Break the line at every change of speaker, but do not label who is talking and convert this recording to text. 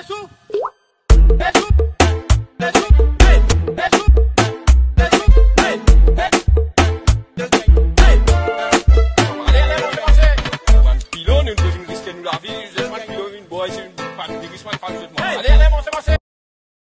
Besu, Besu, Besu, hey, Besu, Besu, hey, hey, hey. Allez, allez, on va commencer. Un pilon, une deuxième risque, nous la vie.